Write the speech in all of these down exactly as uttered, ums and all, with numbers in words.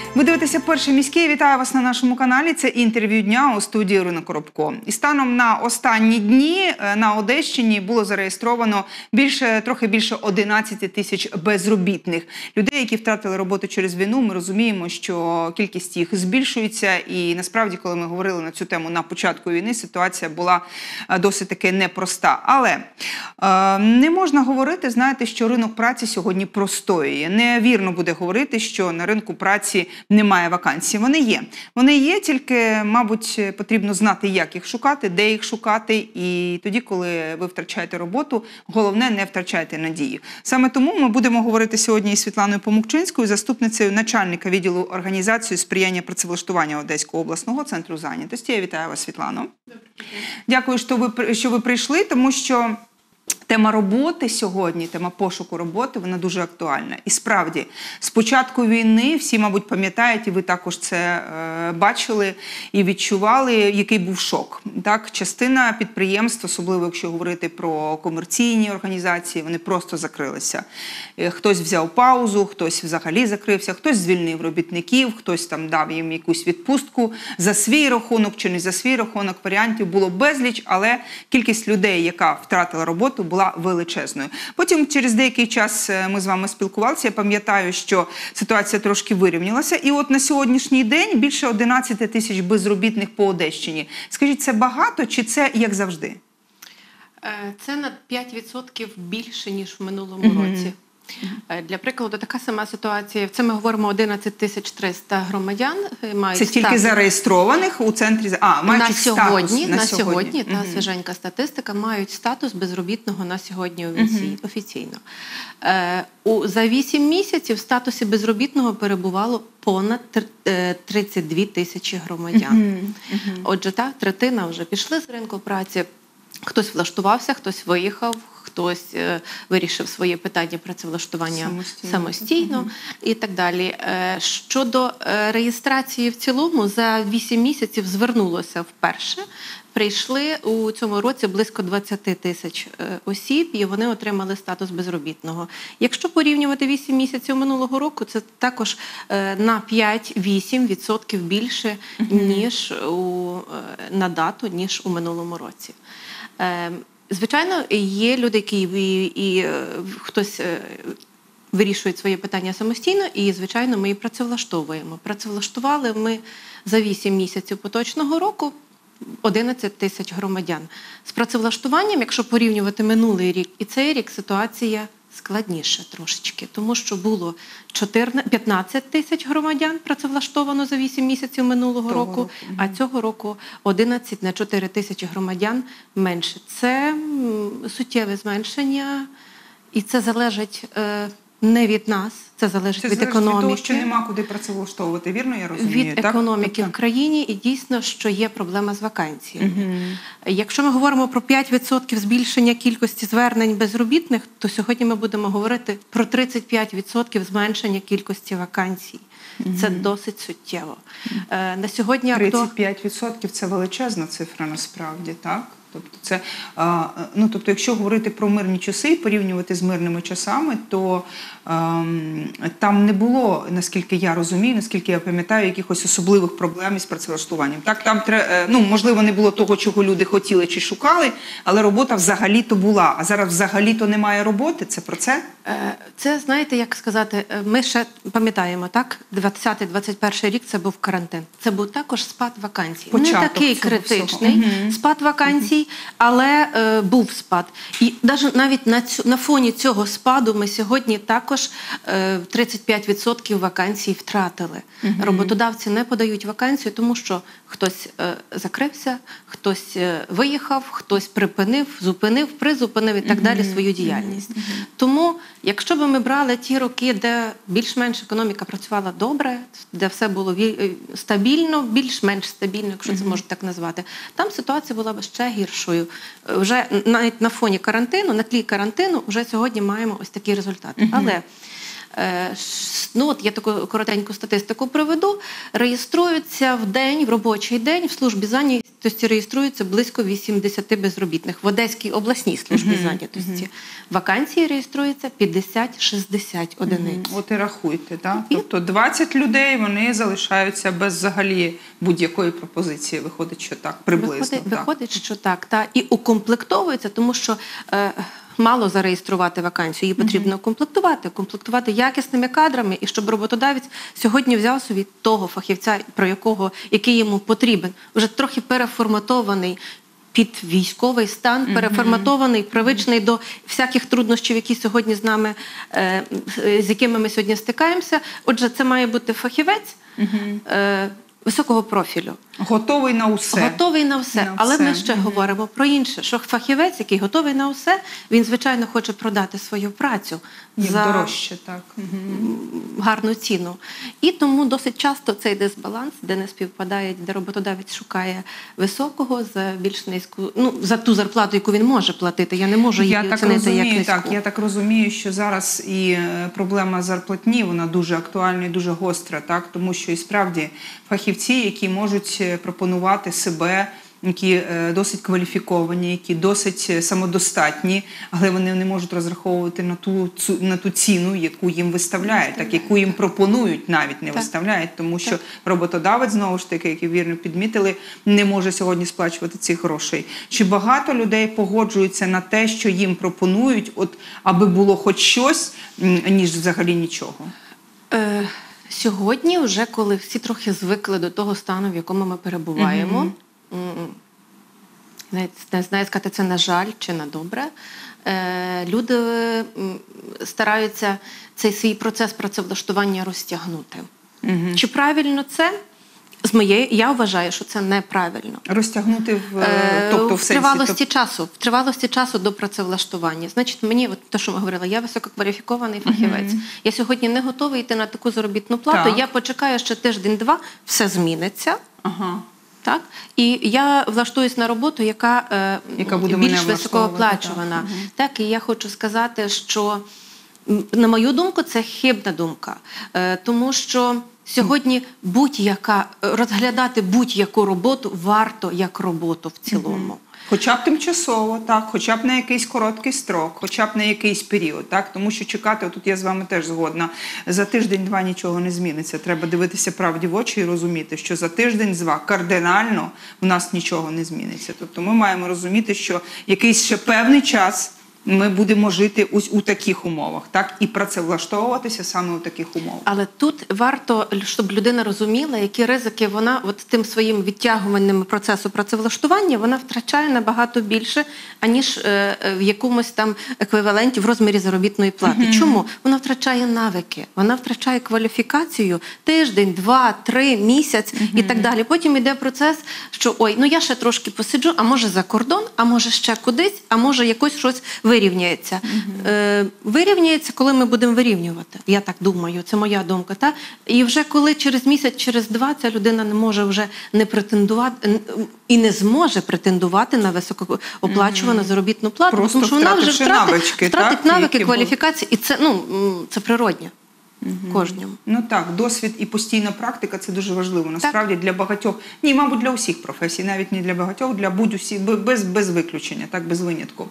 Ви дивитеся «Перший міський». Вітаю вас на нашому каналі. Це інтерв'ю дня у студії Ірина Коробко. І станом на останні дні на Одещині було зареєстровано більше, трохи більше одинадцяти тисяч безробітних. Людей, які втратили роботу через війну, ми розуміємо, що кількість їх збільшується. І насправді, коли ми говорили на цю тему на початку війни, ситуація була досить таки непроста. Але е, не можна говорити, знаєте, що ринок праці сьогодні простоює. Невірно буде говорити, що на ринку праці немає вакансій. Вони є. Вони є, тільки, мабуть, потрібно знати, як їх шукати, де їх шукати. І тоді, коли ви втрачаєте роботу, головне, не втрачайте надію. Саме тому ми будемо говорити сьогодні із Світланою Помукчинською, заступницею начальника відділу організації сприяння працевлаштування Одеського обласного центру зайнятості. Я вітаю вас, Світлано. Дякую, що ви, що ви прийшли, тому що тема роботи сьогодні, тема пошуку роботи, вона дуже актуальна. І справді, з початку війни, всі, мабуть, пам'ятають, і ви також це е, бачили і відчували, який був шок. Так? Частина підприємств, особливо якщо говорити про комерційні організації, вони просто закрилися. Хтось взяв паузу, хтось взагалі закрився, хтось звільнив робітників, хтось там дав їм якусь відпустку за свій рахунок чи не за свій рахунок. Варіантів було безліч, але кількість людей, яка втратила роботу, була величезною. Потім через деякий час ми з вами спілкувалися. Я пам'ятаю, що ситуація трошки вирівнялася. І от на сьогоднішній день більше одинадцяти тисяч безробітних по Одещині. Скажіть, це багато чи це як завжди? Це на п'ять відсотків більше, ніж в минулому mm-hmm. році. Для прикладу, така сама ситуація. Це ми говоримо одинадцять тисяч триста громадян мають Це тільки статус. Зареєстрованих у центрі? А, мають на сьогодні, статус. На, на сьогодні, сьогодні та угу. свіженька статистика, мають статус безробітного на сьогодні угу. офіційно. Е, у, за вісім місяців в статусі безробітного перебувало понад тридцять дві тисячі громадян. Угу. Угу. Отже, так, третина вже пішли з ринку праці. Хтось влаштувався, хтось виїхав, хтось е, вирішив своє питання працевлаштування самостійно, самостійно угу. і так далі. Е, щодо е, реєстрації в цілому, за вісім місяців звернулося вперше. Прийшли у цьому році близько двадцять тисяч е, осіб, і вони отримали статус безробітного. Якщо порівнювати вісім місяців минулого року, це також е, на п'ять-вісім відсотків більше, угу. ніж у, е, на дату, ніж у минулому році. Звичайно, є люди, які і, і хтось вирішує своє питання самостійно, і, звичайно, ми і працевлаштовуємо. Працевлаштували ми за вісім місяців поточного року одинадцять тисяч громадян. З працевлаштуванням, якщо порівнювати минулий рік і цей рік, ситуація складніше трошечки, тому що було п'ятнадцять тисяч громадян працевлаштовано за вісім місяців минулого Того року, року, а цього року одинадцять на чотири тисячі громадян менше. Це суттєве зменшення, і це залежить е, не від нас, це залежить це від залежить економіки. Від того, що нема куди працевлаштовувати, вірно я розумію? Від так? економіки тобто... в країні, і дійсно, що є проблема з вакансіями. Угу. Якщо ми говоримо про п'ять відсотків збільшення кількості звернень безробітних, то сьогодні ми будемо говорити про тридцять п'ять відсотків зменшення кількості вакансій. Угу. Це досить суттєво. Угу. На сьогодні тридцять п'ять відсотків – це величезна цифра насправді, так? Тобто, це, а, ну, тобто, якщо говорити про мирні часи і порівнювати з мирними часами, то а, там не було, наскільки я розумію, наскільки я пам'ятаю, якихось особливих проблем із працевлаштуванням. Так, там, ну, можливо, не було того, чого люди хотіли чи шукали, але робота взагалі-то була. А зараз взагалі-то немає роботи. Це про це? Це, знаєте, як сказати, ми ще пам'ятаємо, так? двадцятий - двадцять перший рік це був карантин. Це був також спад вакансій. Початок не такий критичний угу. спад вакансій, угу. але е, був спад. І навіть на, цю, на фоні цього спаду ми сьогодні також е, тридцять п'ять відсотків вакансій втратили. Угу. Роботодавці не подають вакансію, тому що хтось е, закрився, хтось е, виїхав, хтось припинив, зупинив, призупинив і так угу. далі свою діяльність. Угу. Тому, якщо б ми брали ті роки, де більш-менш економіка працювала добре, де все було стабільно, більш-менш стабільно, якщо це можна так назвати, там ситуація була б ще гіршою. Вже навіть на фоні карантину, на тлі карантину, вже сьогодні маємо ось такі результати. Uh-huh. Але Е, ну, от я таку коротеньку статистику приведу. Реєструються в день, в робочий день в службі зайнятості реєструється близько вісімдесят безробітних. В Одеській обласній службі uh-huh. зайнятості. Uh-huh. Вакансії реєструється п'ятдесят-шістдесят одиниць. Uh-huh. От і рахуйте, так? І... Тобто двадцять людей, вони залишаються без взагалі будь-якої пропозиції. Виходить, що так, приблизно. Виходить, так. виходить що так. Та. І укомплектовується, тому що е, мало зареєструвати вакансію, її потрібно укомплектувати, укомплектувати якісними кадрами, і щоб роботодавець сьогодні взяв собі того фахівця, про якого, який йому потрібен, вже трохи переформатований під військовий стан, mm-hmm. переформатований, привичний mm-hmm. до всяких труднощів, які сьогодні з нами, е, з якими ми сьогодні стикаємося. Отже, це має бути фахівець mm-hmm. е, високого профілю. Готовий на усе. Готовий на все. На Але все. ми ще mm-hmm. говоримо про інше, що фахівець, який готовий на усе, він, звичайно, хоче продати свою працю Як за дорожче, так. Mm-hmm. гарну ціну. І тому досить часто цей дисбаланс, де не співпадає, де роботодавець шукає високого за більш низьку, ну, за ту зарплату, яку він може платити. Я не можу її я оцінити розумію, як низьку. Так, я так розумію, що зараз і проблема зарплатні, вона дуже актуальна і дуже гостра, так? Тому що і справді фахівці, які можуть пропонувати себе, які досить кваліфіковані, які досить самодостатні, але вони не можуть розраховувати на ту, на ту ціну, яку їм виставляють, так, яку їм пропонують, навіть не так. виставляють, тому що так. роботодавець, знову ж таки, як ви вірно підмітили, не може сьогодні сплачувати цих грошей. Чи багато людей погоджуються на те, що їм пропонують, от, аби було хоч щось, ніж взагалі нічого? Е, сьогодні вже, коли всі трохи звикли до того стану, в якому ми перебуваємо, mm-hmm. Не, не знаю сказати, це на жаль чи на добре. Е, люди стараються цей свій процес працевлаштування розтягнути. Угу. Чи правильно це? З моєї, я вважаю, що це неправильно. Розтягнути в, тобто, в, в тривалості сенсі, часу, в тривалості часу до працевлаштування. Значить, мені, от те, що ми говорили, я висококваліфікований фахівець. Угу. Я сьогодні не готовий йти на таку заробітну плату. Так. Я почекаю ще тиждень-два, все зміниться. Ага. Так? І я влаштуюсь на роботу, яка, яка буде більш високооплачувана. Так. Угу. Так, і я хочу сказати, що, на мою думку, це хибна думка. Тому що сьогодні будь-яка, розглядати будь-яку роботу варто як роботу в цілому. Угу. Хоча б тимчасово, так, хоча б на якийсь короткий строк, хоча б на якийсь період, так, тому що чекати, тут я з вами теж згодна, за тиждень-два нічого не зміниться. Треба дивитися правді в очі і розуміти, що за тиждень-два кардинально в нас нічого не зміниться. Тобто ми маємо розуміти, що якийсь ще певний час ми будемо жити ось у таких умовах, так, і працевлаштовуватися саме у таких умовах. Але тут варто, щоб людина розуміла, які ризики вона от тим своїм відтягуванням процесу працевлаштування вона втрачає набагато більше, аніж е, в якомусь там еквіваленті в розмірі заробітної плати. Mm-hmm. Чому? Вона втрачає навики, вона втрачає кваліфікацію тиждень, два, три, місяць mm-hmm. і так далі. Потім йде процес, що ой, ну я ще трошки посиджу, а може за кордон, а може ще кудись, а може якось щось вирівняється. Угу. Е, вирівняється, коли ми будемо вирівнювати. Я так думаю, це моя думка. Та? І вже коли через місяць, через два ця людина не може вже не претендувати і не зможе претендувати на високооплачувану угу. заробітну плату, просто тому що вона вже втратить навички, втратить так, навики, кваліфікації. І це, ну, це природньо. Угу. Кожному. Ну так, досвід і постійна практика – це дуже важливо. Насправді так. для багатьох, ні, мабуть, для усіх професій, навіть не для багатьох, для будь-усіх, без, без виключення, так, без винятку.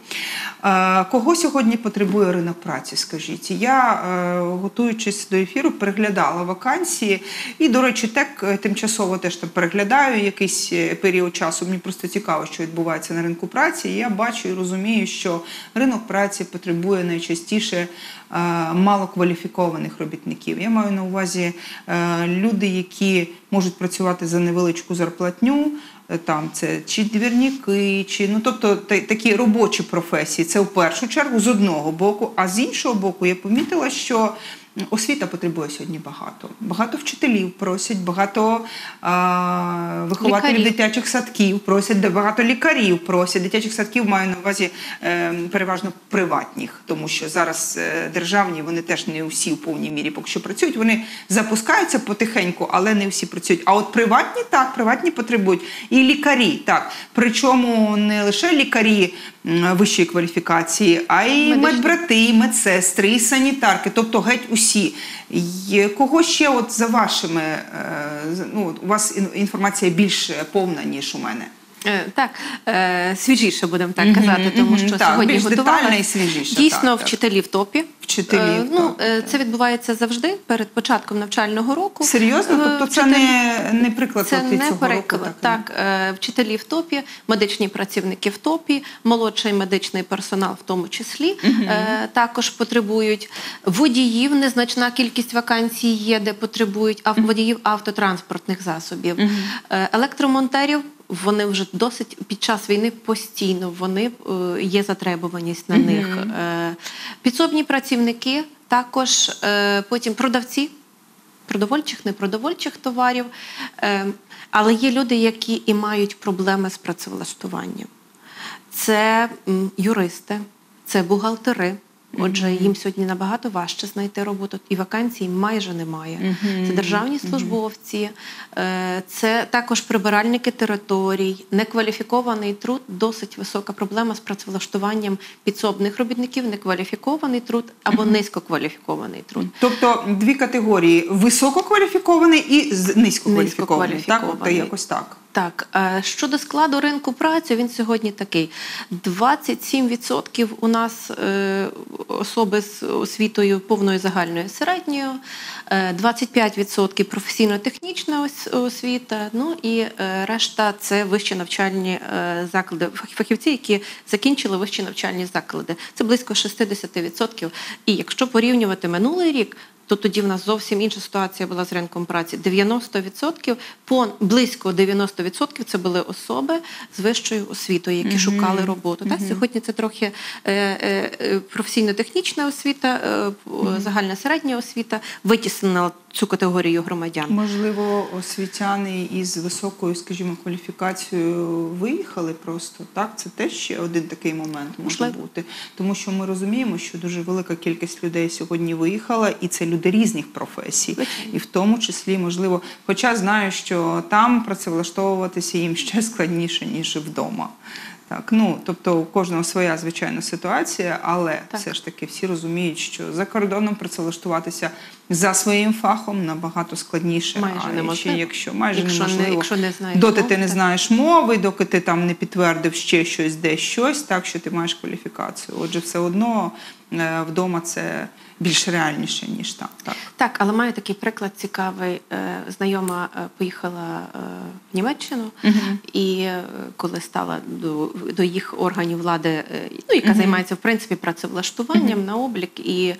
Е, кого сьогодні потребує ринок праці, скажіть? Я, е, готуючись до ефіру, переглядала вакансії і, до речі, так тимчасово теж там переглядаю якийсь період часу. Мені просто цікаво, що відбувається на ринку праці. І я бачу і розумію, що ринок праці потребує найчастіше е, малокваліфікованих робітників. Я маю на увазі е, люди, які можуть працювати за невеличку зарплатню, е, там це чи двірники, чи, ну, тобто та, такі робочі професії. Це в першу чергу з одного боку, а з іншого боку я помітила, що освіта потребує сьогодні багато. Багато вчителів просять, багато а, вихователів лікарів. Дитячих садків просять, багато лікарів просять. Дитячих садків маю на увазі е, переважно приватних, тому що зараз е, державні, вони теж не всі в повній мірі поки що працюють. Вони запускаються потихеньку, але не всі працюють. А от приватні, так, приватні потребують. І лікарі, так. Причому не лише лікарі м, вищої кваліфікації, а й Медичні. медбрати, і медсестри, і санітарки, тобто геть усі. Є- Кого ще от за вашими, е, з- ну, у вас ін- інформація більш повна, ніж у мене? Е, Так, е, свіжіше будемо так Мгм, казати, тому мгм, що так, сьогодні більш детальна готувалася. і свіжіша, Дійсно, так, так. вчителі в топі. Вчителі Е, в ну, топі, е, так. це відбувається завжди перед початком навчального року. Серйозно? Е, Тобто це вчителі- не, не приклад Це от від не цього року? переклад. Так, е, вчителі в топі, медичні працівники в топі, молодший медичний персонал в тому числі е, також потребують. Водіїв незначна кількість вакансій є, де потребують, а водіїв автотранспортних засобів. Е, електромонтерів вони вже досить під час війни постійно вони е, є затребуваність на них. Е, підсобні працівники, також е, потім продавці продовольчих, непродовольчих товарів. Е, але є люди, які і мають проблеми з працевлаштуванням. Це м, юристи, це бухгалтери. Отже, їм сьогодні набагато важче знайти роботу, і вакансій майже немає. Це державні службовці, е, це також прибиральники територій, некваліфікований труд, досить висока проблема з працевлаштуванням підсобних робітників, некваліфікований труд або низькокваліфікований труд. Тобто дві категорії – висококваліфікований і з- низькокваліфікований. Так, от, Низькокваліфікований. якось так. Так, е, щодо складу ринку праці, він сьогодні такий. двадцять сім відсотків у нас е, особи з освітою повною загальною середньою, е, двадцять п'ять відсотків професійно-технічна ос- освіта, ну і е, решта – це вищі навчальні е, заклади, фах- фахівці, які закінчили вищі навчальні заклади. Це близько шістдесят відсотків. І якщо порівнювати минулий рік, то тоді в нас зовсім інша ситуація була з ринком праці. дев'яносто відсотків, пон, близько дев'яносто відсотків це були особи з вищою освітою, які Мгм. шукали роботу. Так, сьогодні це трохи е, е, е, професійно-технічна освіта, е, загальна середня освіта витіснила цю категорію громадян. Можливо, освітяни із високою, скажімо, кваліфікацією виїхали просто, так? Це теж ще один такий момент може Можливо. бути. Тому що ми розуміємо, що дуже велика кількість людей сьогодні виїхала, і це люди різних професій. Звичайно. І в тому числі, можливо, хоча знаю, що там працевлаштовуватися їм ще складніше, ніж вдома. Так, ну, тобто у кожного своя, звичайно, ситуація, але Так. все ж таки всі розуміють, що за кордоном працевлаштуватися за своїм фахом набагато складніше. Майже а неможливо. ще якщо майже Якщо не- неможливо, якщо не знаєш доти мови, ти не так. знаєш мови, доки ти там не підтвердив ще щось, десь щось, так що ти маєш кваліфікацію. Отже, все одно е, вдома це більш реальніше, ніж там. Так. Так, але маю такий приклад цікавий. Е, Знайома е, поїхала е, в Німеччину, і е, коли стала до, до їх органів влади, е, ну, яка займається в принципі працевлаштуванням на облік, і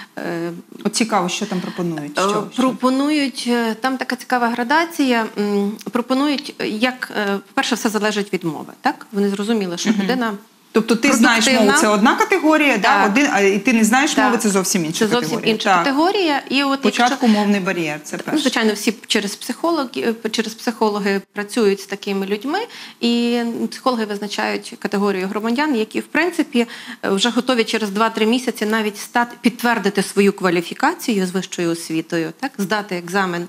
е, От цікаво, що там пропонують. Е, Що, що? пропонують, е, там така цікава градація, м, пропонують, е, як, е, перше, все залежить від мови, так? Вони зрозуміли, що людина Тобто ти знаєш мову, продуктивна. це одна категорія, да, Так. один, а і ти не знаєш Так. мови, це зовсім інша Це категорія. зовсім інша Так. категорія. І от Спочатку якщо, мовний бар'єр, це ну, перше. звичайно, всі через психологи, через психологи працюють з такими людьми, і психологи визначають категорію громадян, які, в принципі, вже готові через два-три місяці навіть стати, підтвердити свою кваліфікацію з вищою освітою, так, здати екзамен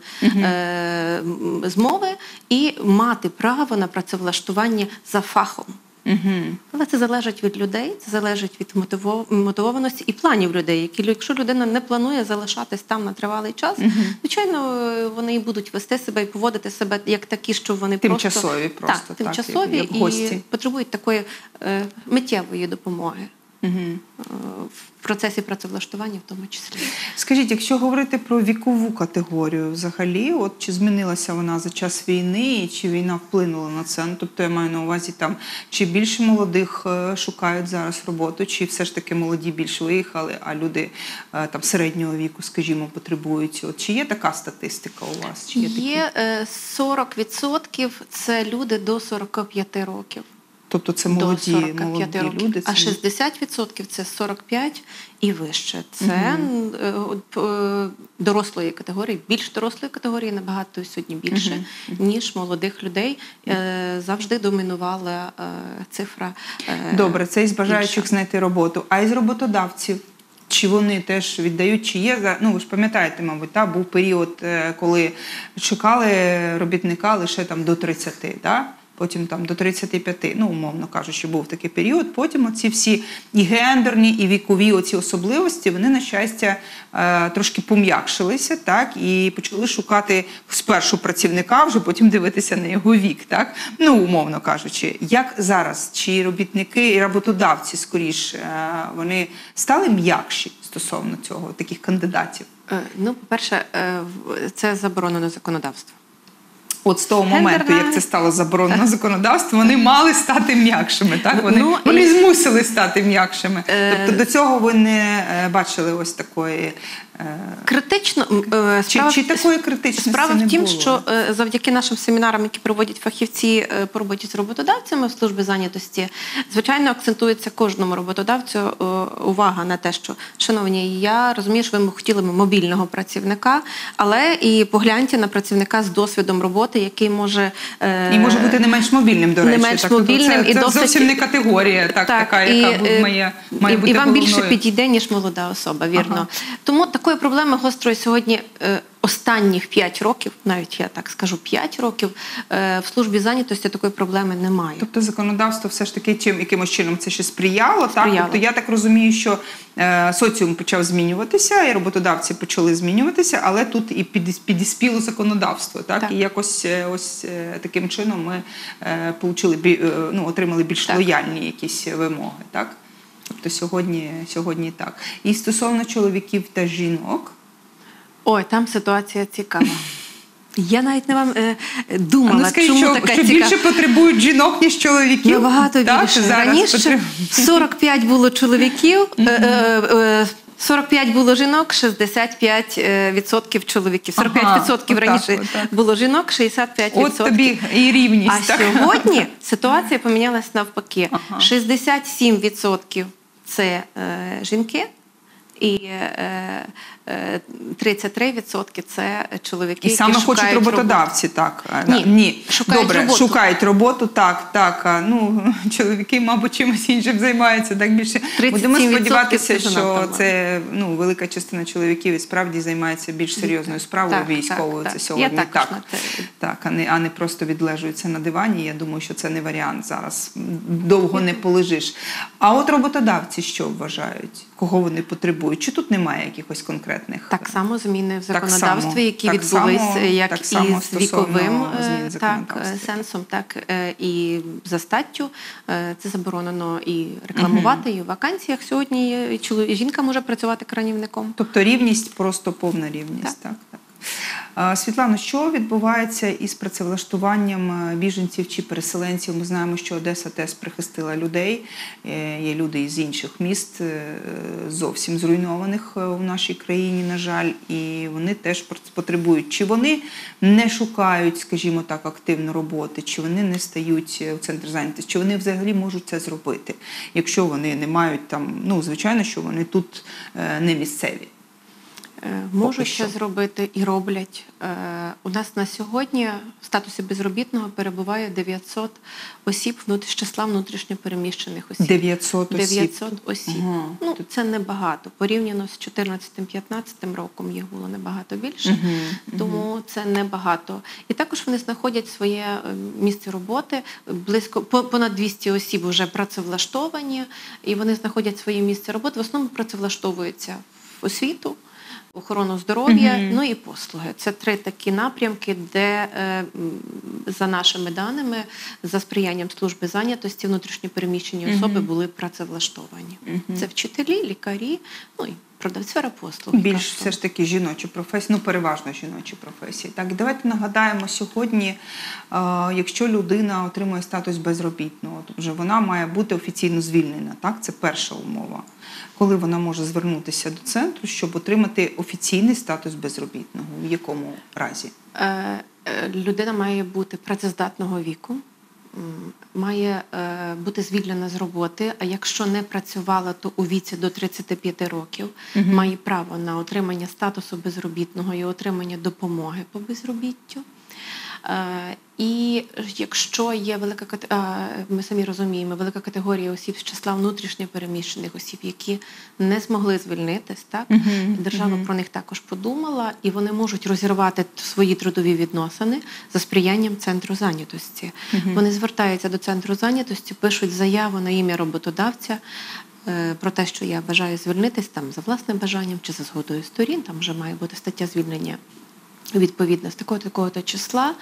е, з мови і мати право на працевлаштування за фахом. Угу. Але це залежить від людей, це залежить від мотиво- мотивованості і планів людей. Які, якщо людина не планує залишатись там на тривалий час, звичайно, вони і будуть вести себе і поводити себе як такі, що вони Тимчасові просто, просто, так, так, тимчасові як гості. і потребують такої е, миттєвої допомоги. Угу. е, В процесі працевлаштування в тому числі. Скажіть, якщо говорити про вікову категорію взагалі, от чи змінилася вона за час війни, і чи війна вплинула на це? Ну, тобто я маю на увазі, там, чи більше молодих е, шукають зараз роботу, чи все ж таки молоді більше виїхали, а люди е, там, середнього віку, скажімо, потребують? От, чи є така статистика у вас? Чи є такі? Є е, сорок відсотків це люди до сорока п'яти років. Тобто це До молоді, сорока молоді п'яти років. люди? А це- шістдесят відсотків це сорок п'ять і вище. Це е, от, е, дорослої категорії, більш дорослої категорії, набагато сьогодні більше, ніж молодих людей. Е, Завжди домінувала е, цифра. е, Добре, це із бажаючих більша. знайти роботу. А із роботодавців? Чи вони теж віддають, чи є, за- ну ви ж пам'ятаєте, мабуть, та, був період, е, коли шукали робітника лише там до тридцяти, да? потім там до тридцяти п'яти, ну, умовно кажучи, був такий період. Потім оці всі і гендерні, і вікові оці особливості, вони, на щастя, трошки пом'якшилися, так, і почали шукати спершу працівника, вже потім дивитися на його вік, так, ну, умовно кажучи. Як зараз? Чи робітники і роботодавці, скоріш, вони стали м'якші стосовно цього, таких кандидатів? Ну, по-перше, це заборонено законодавством. От з того Гендерна... моменту, як це стало заборонено законодавством, вони мали стати м'якшими, так? Вони, ну, вони і... змусили стати м'якшими. Е... Тобто до цього ви не бачили ось такої... Критично, чи, справа, чи такої критичності справа не в тім, було? що завдяки нашим семінарам, які проводять фахівці по роботі з роботодавцями в службі зайнятості, звичайно, акцентується кожному роботодавцю увага на те, що, шановні, я розумію, що ви хотіли мобільного працівника, але і погляньте на працівника з досвідом роботи, який може... І може бути не менш мобільним, до речі. Не менш так, мобільним. Це, і це досить... зовсім не категорія, так, так, така, і, яка і, має, має і, бути і вам головною. більше підійде, ніж молода особа, вірно. Ага. Тому такої проблеми гострої сьогодні е, останніх п'ять років, навіть я так скажу, п'ять років, е, в службі зайнятості такої проблеми немає. Тобто законодавство все ж таки чим, якимось чином це ще сприяло, сприяло. так? Тобто я так розумію, що е, соціум почав змінюватися, і роботодавці почали змінюватися, але тут і під, підіспіло законодавство, так? так? І якось ось е, таким чином ми е, получили, е, ну, отримали більш так. лояльні якісь вимоги, так? Тобто сьогодні, сьогодні так. І стосовно чоловіків та жінок? Ой, там ситуація цікава. Я навіть не вам е, думала, ну, скажіть, чому що, така що цікава. більше потребують жінок, ніж чоловіків? Набагато так, більше. Зараз Раніше потреб... сорок п'ять було чоловіків, е, е, е, сорок п'ять було жінок, шістдесят п'ять відсотків чоловіків. сорок п'ять відсотків ага, раніше отак, отак. було жінок, шістдесят п'ять відсотків. От тобі і рівність. А так? сьогодні ситуація помінялась навпаки. Ага. шістдесят сім відсотків це е, жінки, і е, е, тридцять три відсотки це чоловіки, І які саме шукають хочуть роботодавці, роботу. так? Ні, Ні. шукають Добре, роботу. шукають роботу, так, так. А, ну, чоловіки, мабуть, чимось іншим займаються, так більше. Будемо сподіватися, це що це, ну, велика частина чоловіків і справді займається більш серйозною справою так, військовою. так, Це так. сьогодні Я так. на те. Так, а не, а не просто відлежуються на дивані. Я думаю, що це не варіант зараз. Довго не полежиш. А от роботодавці що вважають? Кого вони потребують? Чи тут немає якихось конкретних? Так само зміни в Так законодавстві, само, які так відбулись само, як так і само з віковим змін так, законодавства. сенсом, так і за статтю. Це заборонено і рекламувати, угу. і в вакансіях сьогодні і жінка може працювати кранівником. Тобто рівність, просто повна рівність. Так, так. так. Світлано, що відбувається із працевлаштуванням біженців чи переселенців? Ми знаємо, що Одеса теж прихистила людей. Є люди із інших міст, зовсім зруйнованих у нашій країні, на жаль, і вони теж потребують. Чи вони не шукають, скажімо так, активно роботи, чи вони не стають в центр зайнятості, чи вони взагалі можуть це зробити, якщо вони не мають там, ну, звичайно, що вони тут не місцеві? Можуть ще зробити і роблять. У нас на сьогодні в статусі безробітного перебуває дев'ятсот осіб з числа внутрішньопереміщених осіб. дев'ятсот осіб? дев'ятсот осіб. Ага. Ну, це небагато. Порівняно з чотирнадцятим-п'ятнадцятим роком їх було набагато більше, угу. тому це небагато. І також вони знаходять своє місце роботи. Близько, понад двісті осіб вже працевлаштовані, і вони знаходять своє місце роботи. В основному працевлаштовуються в освіту, охорону здоров'я, mm-hmm. ну і послуги. Це три такі напрямки, де, за нашими даними, за сприянням служби зайнятості внутрішньопереміщені mm-hmm. особи були працевлаштовані. Mm-hmm. Це вчителі, лікарі, ну і сфера послуг. Більш все ж таки жіночі професії, ну переважно жіночі професії. Так, давайте нагадаємо сьогодні, е, якщо людина отримує статус безробітного, то вже вона має бути офіційно звільнена. Так, це перша умова. Коли вона може звернутися до центру, щоб отримати офіційний статус безробітного? В якому разі? Е, е, людина має бути працездатного віку, має е, бути звільнена з роботи, а якщо не працювала, то у віці до тридцяти п'яти років угу. має право на отримання статусу безробітного і отримання допомоги по безробіттю. І якщо є велика категорія, ми самі розуміємо, велика категорія осіб з числа внутрішньо переміщених осіб, які не змогли звільнитись, так? Uh-huh. Держава uh-huh. про них також подумала, і вони можуть розірвати свої трудові відносини за сприянням центру зайнятості. Uh-huh. Вони звертаються до центру зайнятості, пишуть заяву на ім'я роботодавця про те, що я бажаю звільнитись там за власним бажанням чи за згодою сторін, там вже має бути стаття звільнення відповідно з такого-такого числа.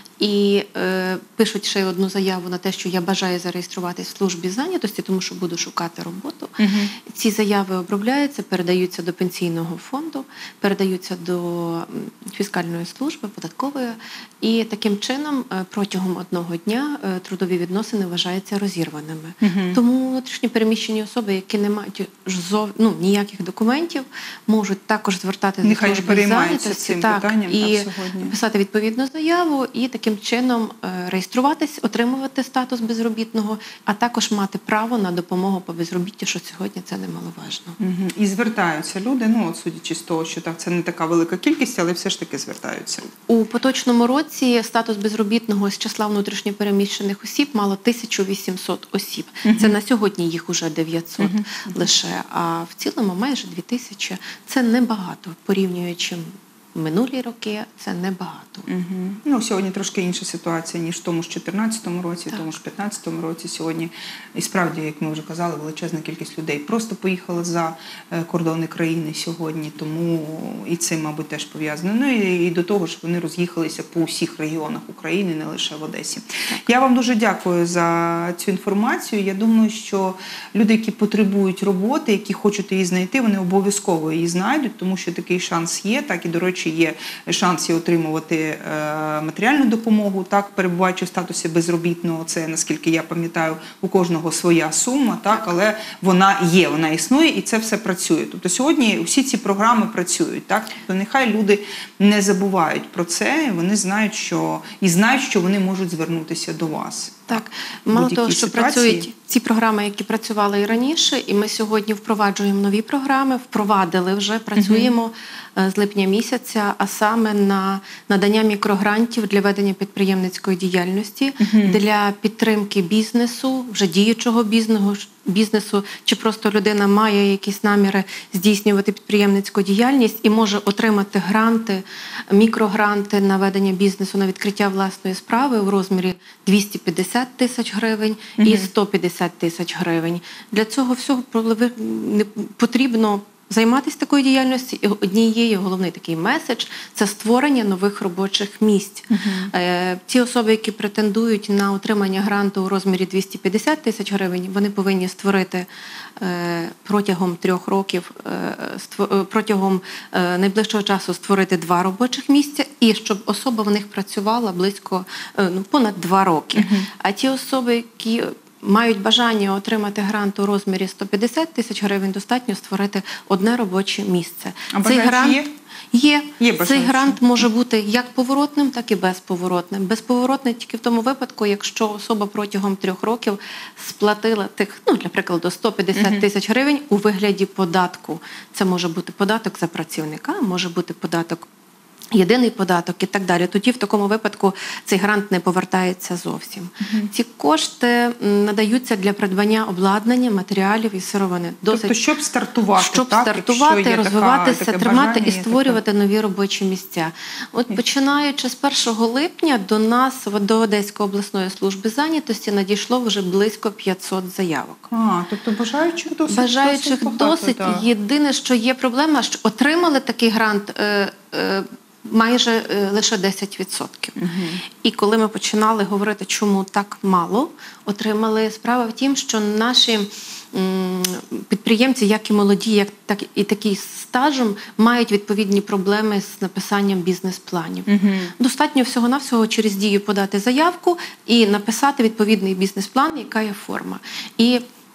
І е, пишуть ще одну заяву на те, що я бажаю зареєструватись в службі зайнятості, тому що буду шукати роботу. Uh-huh. Ці заяви обробляються, передаються до пенсійного фонду, передаються до фіскальної служби, податкової. І таким чином протягом одного дня трудові відносини вважаються розірваними. Uh-huh. Тому внутрішньо переміщені особи, які не мають жов... ну, ніяких документів, можуть також звертатися до служби зайнятості цим так, питанням, і так, сьогодні. писати відповідну заяву, і таким чином реєструватись, отримувати статус безробітного, а також мати право на допомогу по безробіттю, що сьогодні це немаловажно. Угу. І звертаються люди, ну, от судячи з того, що так, це не така велика кількість, але все ж таки звертаються. У поточному році статус безробітного з числа внутрішньо переміщених осіб мало тисячу вісімсот осіб. Угу. Це на сьогодні їх уже дев'ятсот угу. лише, а в цілому майже дві тисячі. Це небагато, порівнюючи минулі роки, це небагато. Угу. Ну, сьогодні трошки інша ситуація, ніж в тому ж чотирнадцятому році, так. в тому ж п'ятнадцятому році. Сьогодні, і справді, як ми вже казали, величезна кількість людей просто поїхали за кордони країни сьогодні, тому і це, мабуть, теж пов'язано. Ну, і, і до того ж, вони роз'їхалися по всіх регіонах України, не лише в Одесі. Так. Я вам дуже дякую за цю інформацію. Я думаю, що люди, які потребують роботи, які хочуть її знайти, вони обов'язково її знайдуть, тому що такий шанс є, так і, до речі, є шанс отримувати е, матеріальну допомогу, так, перебуваючи в статусі безробітного. Це, наскільки я пам'ятаю, у кожного своя сума, так, але вона є, вона існує і це все працює. Тобто сьогодні всі ці програми працюють, так, тобто нехай люди не забувають про це, вони знають, що і знають, що вони можуть звернутися до вас. Так, мало того, що ситуації працюють ці програми, які працювали і раніше, і ми сьогодні впроваджуємо нові програми, впровадили вже, працюємо uh-huh. з липня місяця, а саме на надання мікрогрантів для ведення підприємницької діяльності, uh-huh. для підтримки бізнесу, вже діючого бізнесу, бізнесу, чи просто людина має якісь наміри здійснювати підприємницьку діяльність і може отримати гранти, мікрогранти на ведення бізнесу, на відкриття власної справи у розмірі двісті п'ятдесят тисяч гривень uh-huh. і сто п'ятдесят тисяч гривень. Для цього всього потрібно займатися такою діяльністю, і однією, головний такий меседж – це створення нових робочих місць. Uh-huh. Ті особи, які претендують на отримання гранту у розмірі двісті п'ятдесят тисяч гривень, вони повинні створити протягом трьох років, протягом найближчого часу створити два робочих місця, і щоб особа в них працювала близько, ну, понад два роки. Uh-huh. А ті особи, які мають бажання отримати грант у розмірі сто п'ятдесят тисяч гривень, достатньо створити одне робоче місце. А Цей грант є? Є. є Цей грант може бути як поворотним, так і безповоротним. Безповоротний тільки в тому випадку, якщо особа протягом трьох років сплатила тих, ну, для прикладу, сто п'ятдесят тисяч гривень у вигляді податку. Це може бути податок за працівника, може бути податок єдиний податок і так далі. Тоді в такому випадку цей грант не повертається зовсім. Uh-huh. Ці кошти надаються для придбання обладнання, матеріалів і сировини. Досить, тобто, щоб стартувати, щоб так? стартувати, розвиватися, така, тримати і бажання, створювати таке... нові робочі місця. От uh-huh. починаючи з першого липня до нас, до Одеської обласної служби зайнятості, надійшло вже близько п'ятсот заявок. А, тобто бажаючих досить, бажаючих досить багато, досить. Так. Єдине, що є проблема, що отримали такий грант е, е, майже е, лише десять відсотків. Угу. І коли ми починали говорити, чому так мало, отримали, справа в тім, що наші м, підприємці, як і молоді, як так і такі з стажем, мають відповідні проблеми з написанням бізнес-планів. Угу. Достатньо всього-навсього через Дію подати заявку і написати відповідний бізнес-план, яка є форма. І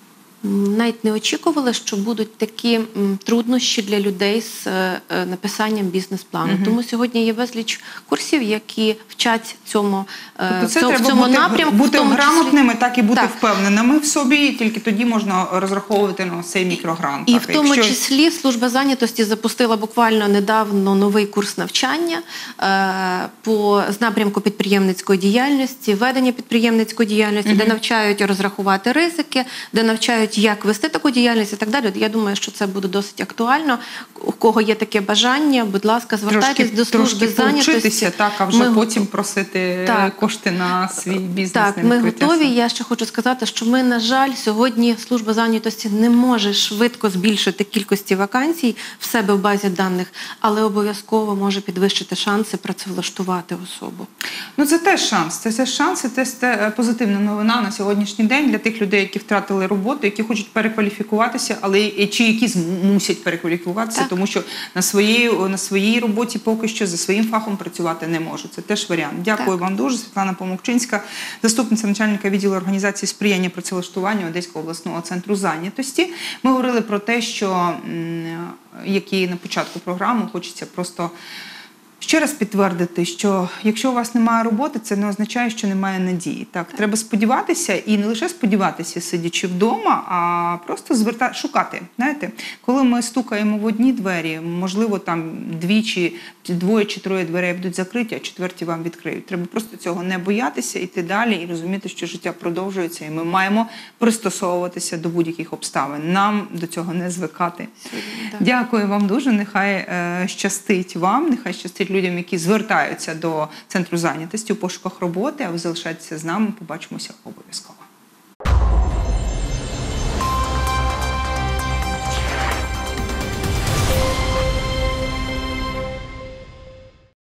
М, Навіть не очікували, що будуть такі м, труднощі для людей з е, е, написанням бізнес-плану. Мгм. Тому сьогодні є безліч курсів, які вчать цьому, е, Тобто в це цьому, в треба цьому бути, напрямку. бути в тому числі- грамотними, так і бути Так. впевненими в собі, і тільки тоді можна розраховувати на цей мікрогрант. І Так, в тому якщо- числі служба зайнятості запустила буквально недавно новий курс навчання е, по з напрямку підприємницької діяльності, ведення підприємницької діяльності, де навчають розрахувати ризики, де навчають, як вести таку діяльність і так далі. Я думаю, що це буде досить актуально. У кого є таке бажання, будь ласка, звертайтесь Трошки, до служби трошки зайнятості. повчитися, так, а вже Ми потім просити Так. кошти на свій бізнес. Так, на ми відкриття готові. сам. Я ще хочу сказати, що ми, на жаль, сьогодні служба зайнятості не може швидко збільшити кількості вакансій в себе в базі даних, але обов'язково може підвищити шанси працевлаштувати особу. Ну це теж шанс. Це теж шанс, і це те- позитивна новина на сьогоднішній день для тих людей, які втратили роботу, які хочуть перекваліфікуватися, але і- чи які зм- мусять перекваліфікуватися, Так. тому що на своїй на своїй роботі поки що за своїм фахом працювати не можуть. Це теж варіант. Дякую Так. вам дуже. Світлана Помовчинська, заступниця начальника відділу організації сприяння працевлаштуванню Одеського обласного центру зайнятості. Ми говорили про те, що м, як і на початку програми, хочеться просто ще раз підтвердити, що якщо у вас немає роботи, це не означає, що немає надії. Так, треба сподіватися і не лише сподіватися, сидячи вдома, а просто зверта... шукати. Знаєте, коли ми стукаємо в одні двері, можливо, там двічі, двоє чи троє дверей будуть закриті, а четверті вам відкриють. Треба просто цього не боятися, йти далі і розуміти, що життя продовжується, і ми маємо пристосовуватися до будь-яких обставин. Нам до цього не звикати. Так. Дякую вам дуже. Нехай е, щастить вам, нехай щастить людям, які звертаються до центру зайнятості у пошуках роботи, а ви залишайтеся з нами, побачимося обов'язково.